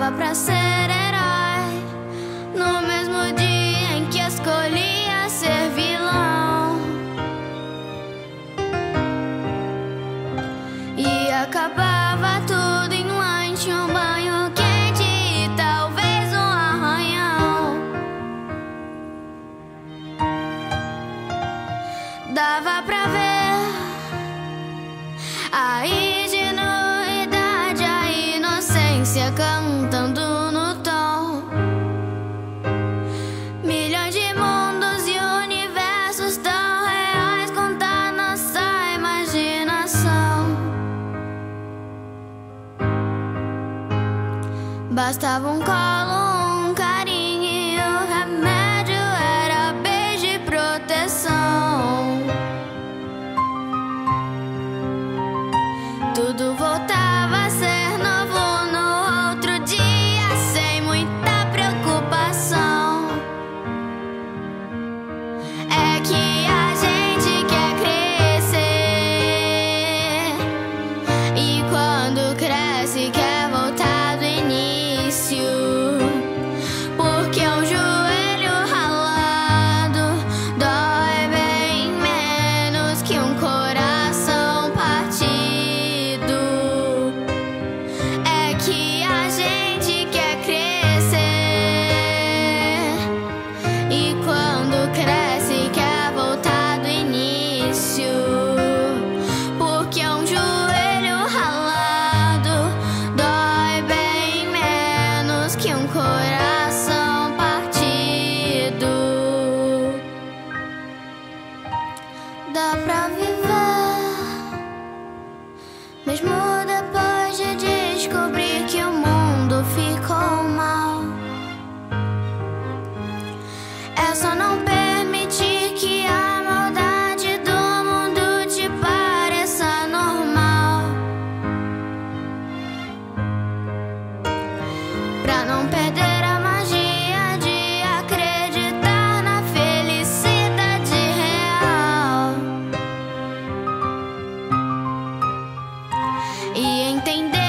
dava pra ser herói no mesmo dia em que escolhia ser vilão. E acabava tudo em um lanche, um banho quente e talvez um arranhão. Dava pra ver a ingenuidade, a inocência cantando no tom. Milhões de mundos e universos tão reais contar nossa imaginação. Bastava um colo, um carinho e o remédio era beijo e proteção. Tudo voltava a ser novo no outro dia, sem muita preocupação. É que a gente quer crescer e quando cresce quer voltar do início, porque um joelho ralado dói bem menos que um coração partido. É que a gente quer crescer e quando cresce quer voltar do início, porque um joelho ralado dói bem menos que um coração partido. Dá pra viver mesmo depois de descobrir que o mundo ficou mal. É só não permitir que a maldade do mundo te pareça normal, pra não perder a magia de acreditar na felicidade real e entender